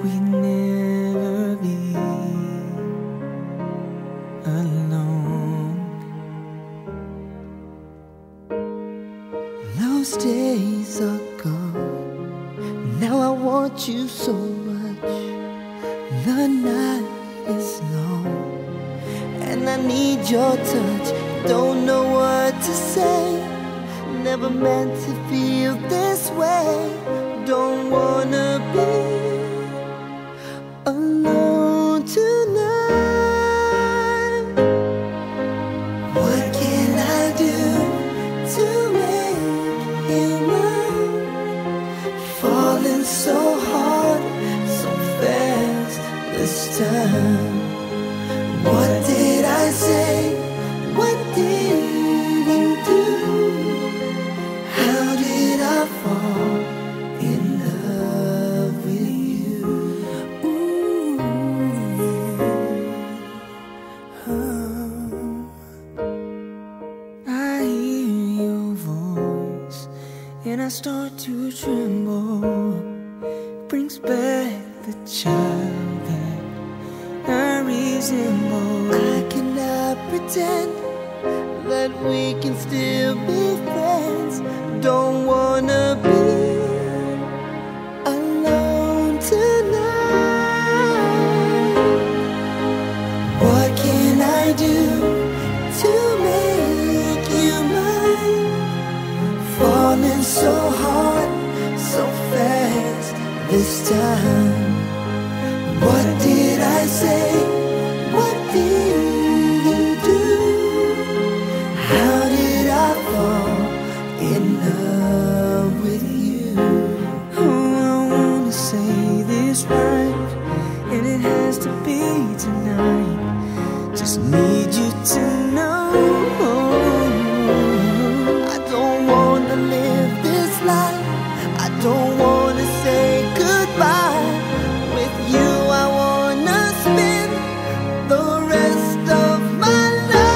we'd never be alone. Those days are gone. Now I want you so much. The night is long and I need your touch. Don't know what to say. Never meant to feel this way. Don't wanna be alone tonight. What can I do to make you mine? Falling so hard, so fast this time. What did I say? What did you do? How did I fall in love with you? Ooh, yeah. I hear your voice and I start to tremble. Brings back the child that I resemble. I cannot pretend that we can still be friends. Don't wanna be alone tonight. What can I do to make you mine? Falling so hard, so fast this time. What did I say? What did you do? How did I fall in love with you? Oh, I wanna say this right, and it has to be tonight. Just need you to know I don't wanna live this life. I don't wanna say goodbye. With you I wanna spend the rest of my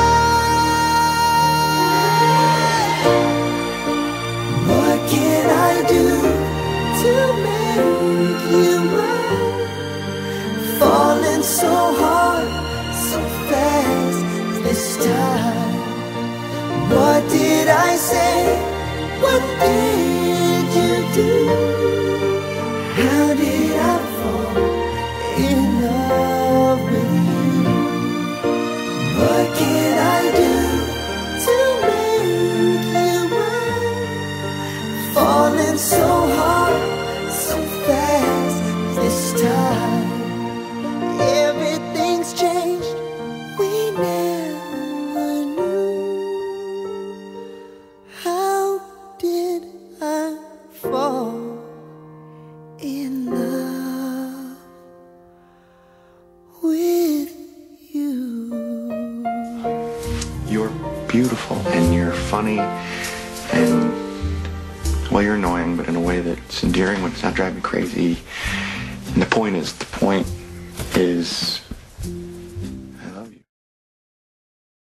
life. What can I do to make you mine? Falling so hard, so fast this time. What did I say? What did you do? How did I fall in love with you? What can I do to make you mine? Falling so hard, so fast this time. Everything's changed, we never knew. How did I fall in love with you? You're beautiful and you're funny and, well, you're annoying, but in a way that's endearing when it's not driving me crazy. And the point is